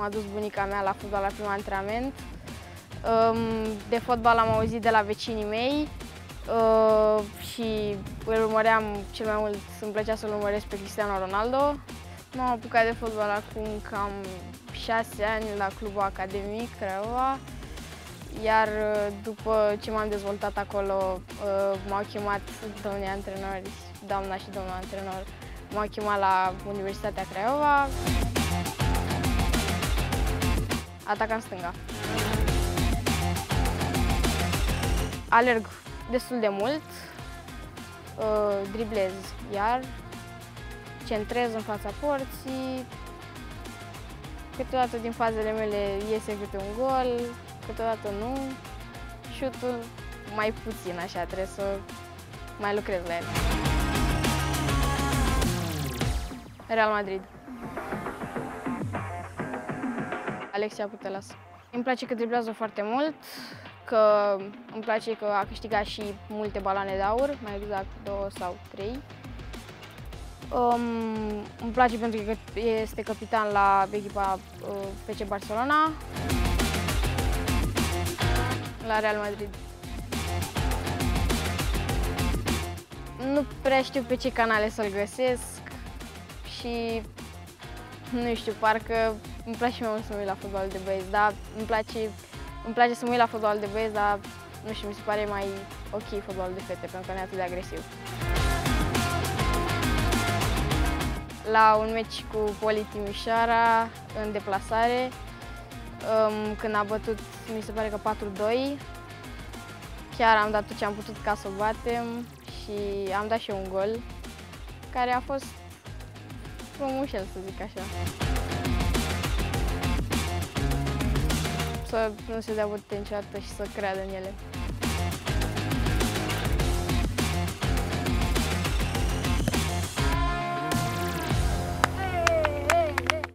m-a dus bunica mea la fotbal la primul antrenament. De fotbal am auzit de la vecinii mei și îl urmăream cel mai mult, îmi plăcea să-l urmăresc pe Cristiano Ronaldo. M-am apucat de fotbal acum cam 6 ani la clubul academic Craiova, iar după ce m-am dezvoltat acolo m-au chemat domnii antrenori, doamna și domnul antrenor, m-au chemat la Universitatea Craiova. Atacant stânga. Alerg destul de mult, driblez iar, centrez în fața porții, câteodată din fazele mele iese câte un gol, câteodată nu. Șutul mai puțin, așa, trebuie să mai lucrez la el. Real Madrid. Alexia Putellas. Îmi place că driblează foarte mult, că îmi place că a câștigat și multe baloane de aur, mai exact 2 sau 3. Îmi place pentru că este capitan la echipa FC Barcelona, la Real Madrid. Nu prea știu pe ce canale să-l găsesc și nu știu, parcă îmi place mai mult să mă uit la fotbalul de băieți, dar îmi place să mă uit la fotbalul de băieți, dar nu știu, mi se pare mai ok fotbalul de fete, pentru că nu e atât de agresiv. La un meci cu Poli Timișoara, în deplasare, când a bătut, mi se pare că 4-2, chiar am dat tot ce am putut ca să o batem și am dat și eu un gol, care a fost frumușel, să zic așa. Să nu se dea bătute niciodată și să creadă în ele.